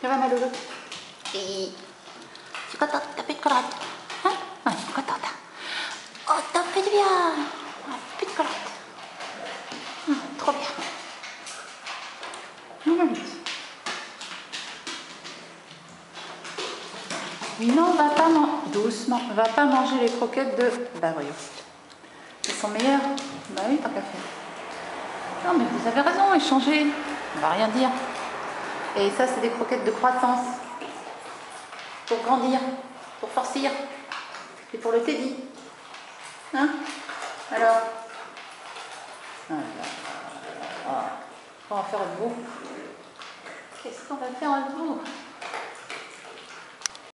Ça va, ma loulou? Et... Tu es contente? T'as plus de collerette? Hein? Ouais, contente. Oh, t'as fait du bien! Ouais, plus de collerette. Trop bien. Oui, non, va pas doucement, va pas manger les croquettes de Bavriust. Elles sont meilleures. Bah oui, tant qu'à faire. Non, mais vous avez raison, échangez. On va rien dire. Et ça, c'est des croquettes de croissance. Pour grandir, pour forcir. Et pour le Teddy. Hein? Alors? On va faire de vous. Qu'est-ce qu'on va faire de vous?